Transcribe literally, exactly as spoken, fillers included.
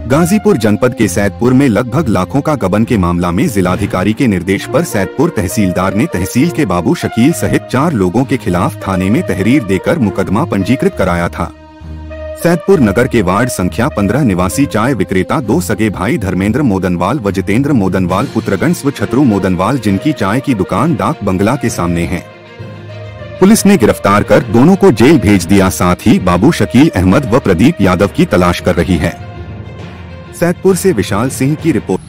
गाजीपुर जनपद के सैदपुर में लगभग लाखों का गबन के मामला में जिलाधिकारी के निर्देश पर सैदपुर तहसीलदार ने तहसील के बाबू शकील सहित चार लोगों के खिलाफ थाने में तहरीर देकर मुकदमा पंजीकृत कराया था। सैदपुर नगर के वार्ड संख्या पंद्रह निवासी चाय विक्रेता दो सगे भाई धर्मेंद्र मोदनवाल व जितेंद्र मोदनवाल पुत्रगण स्व छत्रु मोदनवाल जिनकी चाय की दुकान डाक बंगला के सामने है, पुलिस ने गिरफ्तार कर दोनों को जेल भेज दिया। साथ ही बाबू शकील अहमद व प्रदीप यादव की तलाश कर रही है। सैदपुर से विशाल सिंह की रिपोर्ट।